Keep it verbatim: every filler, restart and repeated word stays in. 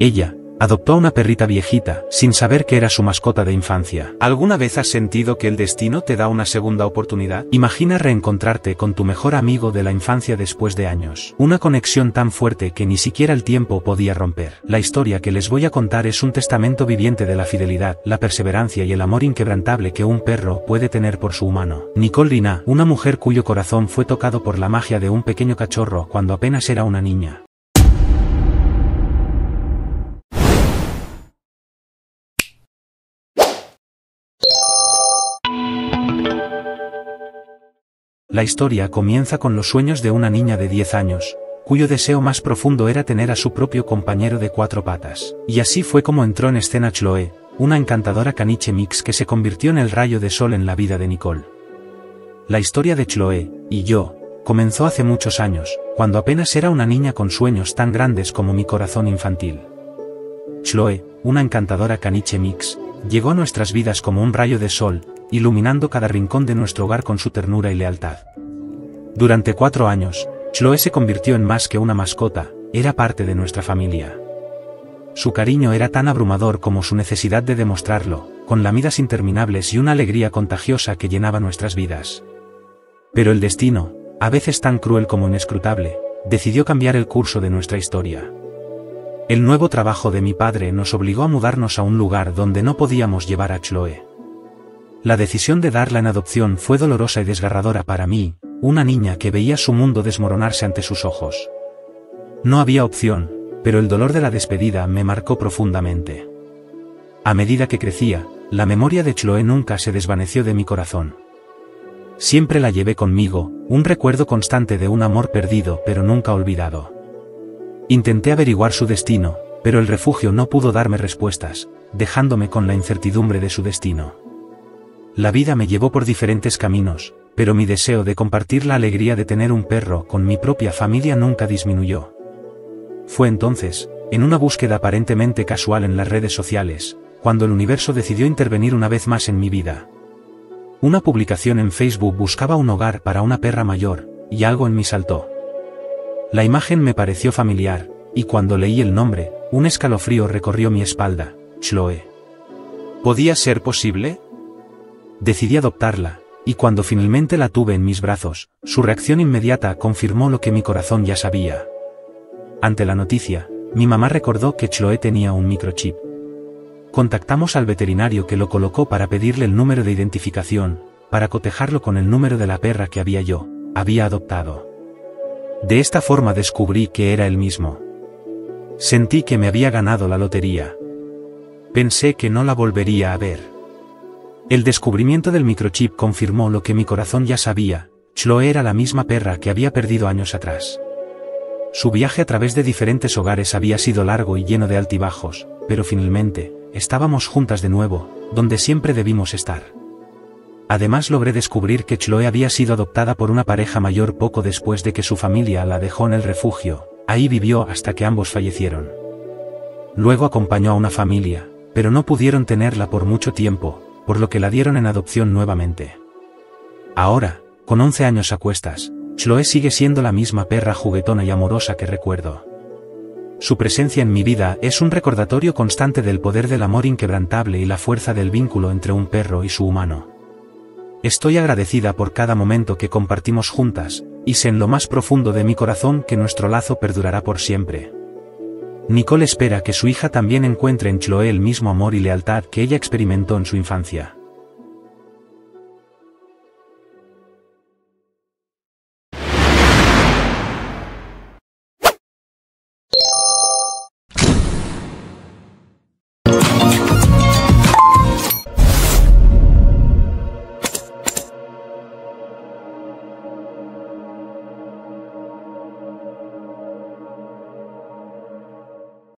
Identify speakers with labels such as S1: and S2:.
S1: Ella adoptó a una perrita viejita, sin saber que era su mascota de infancia. ¿Alguna vez has sentido que el destino te da una segunda oportunidad? Imagina reencontrarte con tu mejor amigo de la infancia después de años. Una conexión tan fuerte que ni siquiera el tiempo podía romper. La historia que les voy a contar es un testamento viviente de la fidelidad, la perseverancia y el amor inquebrantable que un perro puede tener por su humano. Nicole Rina, una mujer cuyo corazón fue tocado por la magia de un pequeño cachorro cuando apenas era una niña. La historia comienza con los sueños de una niña de diez años, cuyo deseo más profundo era tener a su propio compañero de cuatro patas. Y así fue como entró en escena Chloe, una encantadora caniche mix que se convirtió en el rayo de sol en la vida de Nicole. La historia de Chloe, y yo, comenzó hace muchos años, cuando apenas era una niña con sueños tan grandes como mi corazón infantil. Chloe, una encantadora caniche mix, llegó a nuestras vidas como un rayo de sol, iluminando cada rincón de nuestro hogar con su ternura y lealtad. Durante cuatro años, Chloe se convirtió en más que una mascota, era parte de nuestra familia. Su cariño era tan abrumador como su necesidad de demostrarlo, con lamidas interminables y una alegría contagiosa que llenaba nuestras vidas. Pero el destino, a veces tan cruel como inescrutable, decidió cambiar el curso de nuestra historia. El nuevo trabajo de mi padre nos obligó a mudarnos a un lugar donde no podíamos llevar a Chloe. La decisión de darla en adopción fue dolorosa y desgarradora para mí, una niña que veía su mundo desmoronarse ante sus ojos. No había opción, pero el dolor de la despedida me marcó profundamente. A medida que crecía, la memoria de Chloe nunca se desvaneció de mi corazón. Siempre la llevé conmigo, un recuerdo constante de un amor perdido pero nunca olvidado. Intenté averiguar su destino, pero el refugio no pudo darme respuestas, dejándome con la incertidumbre de su destino. La vida me llevó por diferentes caminos, pero mi deseo de compartir la alegría de tener un perro con mi propia familia nunca disminuyó. Fue entonces, en una búsqueda aparentemente casual en las redes sociales, cuando el universo decidió intervenir una vez más en mi vida. Una publicación en Facebook buscaba un hogar para una perra mayor, y algo en mí saltó. La imagen me pareció familiar, y cuando leí el nombre, un escalofrío recorrió mi espalda, Chloe. ¿Podía ser posible? Decidí adoptarla, y cuando finalmente la tuve en mis brazos, su reacción inmediata confirmó lo que mi corazón ya sabía. Ante la noticia, mi mamá recordó que Chloe tenía un microchip. Contactamos al veterinario que lo colocó para pedirle el número de identificación, para cotejarlo con el número de la perra que había yo, había adoptado. De esta forma descubrí que era el mismo. Sentí que me había ganado la lotería. Pensé que no la volvería a ver. El descubrimiento del microchip confirmó lo que mi corazón ya sabía, Chloe era la misma perra que había perdido años atrás. Su viaje a través de diferentes hogares había sido largo y lleno de altibajos, pero finalmente, estábamos juntas de nuevo, donde siempre debimos estar. Además logré descubrir que Chloe había sido adoptada por una pareja mayor poco después de que su familia la dejó en el refugio, ahí vivió hasta que ambos fallecieron. Luego acompañó a una familia, pero no pudieron tenerla por mucho tiempo, por lo que la dieron en adopción nuevamente. Ahora, con once años a cuestas, Chloe sigue siendo la misma perra juguetona y amorosa que recuerdo. Su presencia en mi vida es un recordatorio constante del poder del amor inquebrantable y la fuerza del vínculo entre un perro y su humano. Estoy agradecida por cada momento que compartimos juntas, y sé en lo más profundo de mi corazón que nuestro lazo perdurará por siempre. Nicole espera que su hija también encuentre en Chloe el mismo amor y lealtad que ella experimentó en su infancia.